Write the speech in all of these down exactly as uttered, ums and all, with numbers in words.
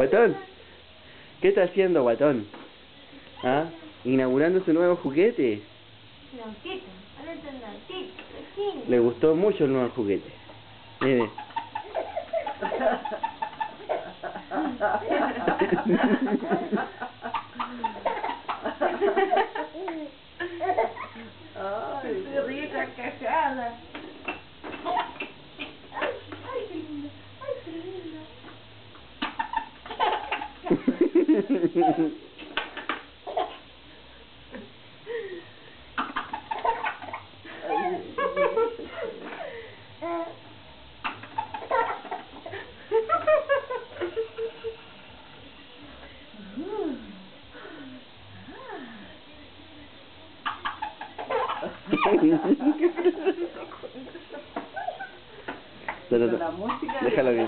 Guatón, ¿qué está haciendo, Guatón? ¿Ah? ¿Inaugurando su nuevo juguete? Nautito, ahora está Nautito, pequeño. Le gustó mucho el nuevo juguete. Mire. Ay, qué rica cajada. Ay, ay, qué lindo, ay, qué lindo. No, no, no. La música Déjalo de... que...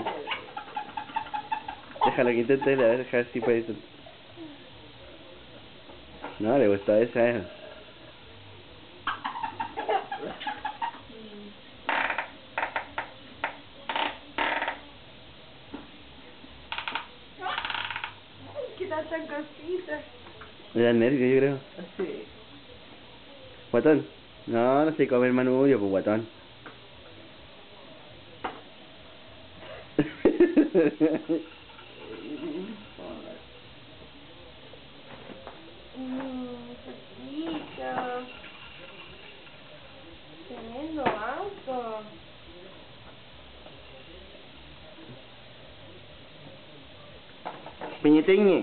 Déjalo que intente, a ver, dejar si puede... No, le gustó esa, eh. Qué tanta cosita. Me da nervio, yo creo. Sí. Guatón. No, no sé comer manubrio, pues Guatón. Mmm, chiquito. Tremendo auto. Peñeteñe.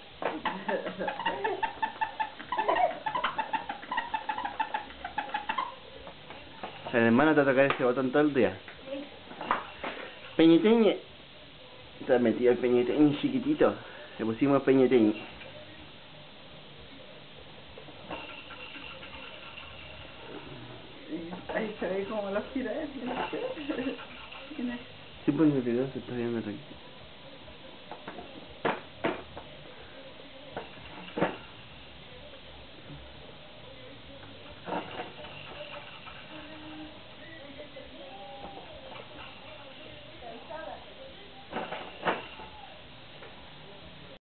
El hermano te va a tocar ese botón todo el día. Sí. Peñeteñe. Está metido el peñeteñe chiquitito. Le pusimos peñeteñe. Ahí se ve como los gira él. Sí, pues, no te se está viendo aquí.